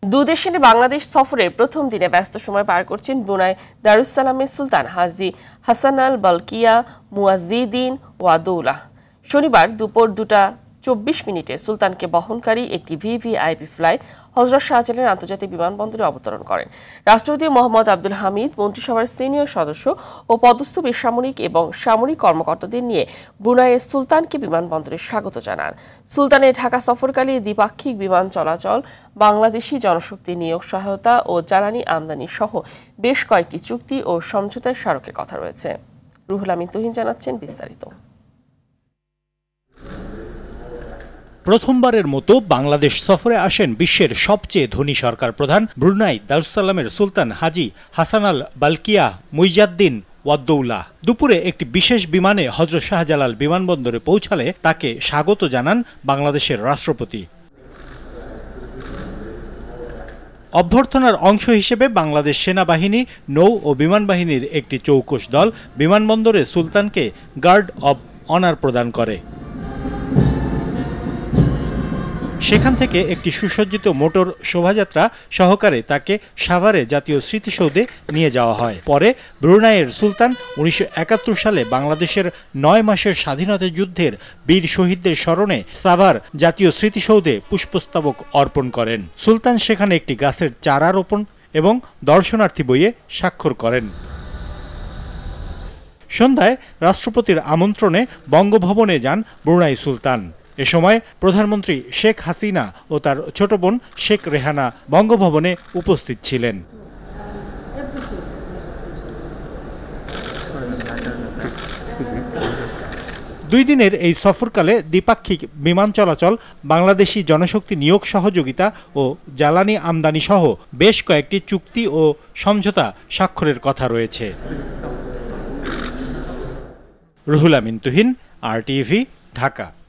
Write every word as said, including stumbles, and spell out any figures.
দুই দেশে বাংলাদেশ সফরের প্রথম দিনে ব্যস্ত সময় পার করছেন ব্রুনাই দারুসালামের সুলতান হাজি হাসানাল বলকিয়া মুয়াজ্জিদিন ওয়াদৌলাহ। শনিবার দুপুর দুটা চব্বিশ মিনিটে সুলতানকে বহনকারী একটি ভিভিআইপি ফ্লাইট হযরত শাহজালাল আন্তর্জাতিক বিমানবন্দরে অবতরণ করেন। রাষ্ট্রপতি মোহাম্মদ আব্দুল হামিদ, মন্ত্রিসভার সিনিয়র সদস্য ও পদস্থ বেসামরিক এবং সামরিক কর্মকর্তাদের নিয়ে ব্রুনাইয়ের সুলতানকে বিমানবন্দরে স্বাগত জানান। সুলতানের ঢাকা সফরকালে দ্বিপাক্ষিক বিমান চলাচল, বাংলাদেশি জনশক্তি নিয়োগ সহায়তা ও জ্বালানি আমদানি সহ বেশ কয়েকটি চুক্তি ও সমঝোতার স্মারকের কথা রয়েছে। রুহুল আমিন তুহিন জানাচ্ছেন বিস্তারিত। প্রথমবারের মতো বাংলাদেশ সফরে আসেন বিশ্বের সবচেয়ে ধনী সরকার প্রধান ব্রুনাই দারুসালামের সুলতান হাজি হাসানাল বলকিয়া মুইজ্জিদ্দিন ওয়াদৌলাহ। দুপুরে একটি বিশেষ বিমানে হযরত শাহজালাল বিমানবন্দরে পৌঁছালে তাকে স্বাগত জানান বাংলাদেশের রাষ্ট্রপতি। অভ্যর্থনার অংশ হিসেবে বাংলাদেশ সেনাবাহিনী, নৌ ও বিমান বাহিনীর একটি চৌকস দল বিমানবন্দরে সুলতানকে গার্ড অব অনার প্রদান করে। সেখান থেকে একটি সুসজ্জিত মোটর শোভাযাত্রা সহকারে তাকে সাভারে জাতীয় স্মৃতিসৌধে নিয়ে যাওয়া হয়। পরে ব্রুনাইয়ের সুলতান উনিশশো একাত্তর সালে বাংলাদেশের নয় মাসের স্বাধীনতা যুদ্ধের বীর শহীদদের স্মরণে সাভার জাতীয় স্মৃতিসৌধে পুষ্পস্তবক অর্পণ করেন। সুলতান সেখানে একটি গাছের চারা রোপণ এবং দর্শনার্থী বইয়ে স্বাক্ষর করেন। সন্ধ্যায় রাষ্ট্রপতির আমন্ত্রণে বঙ্গভবনে যান ব্রুনাই সুলতান। এ সময় প্রধানমন্ত্রী শেখ হাসিনা ও তার ছোট বোন শেখ রেহানা বঙ্গভবনে উপস্থিত ছিলেন। দুই দিনের এই সফরকালে দ্বিপাক্ষিক বিমান চলাচল, বাংলাদেশি জনশক্তি নিয়োগ সহযোগিতা ও জ্বালানি আমদানি সহ বেশ কয়েকটি চুক্তি ও সমঝোতা স্বাক্ষরের কথা রয়েছে। Ruhul Amin Tuhin, R TV, Dhaka.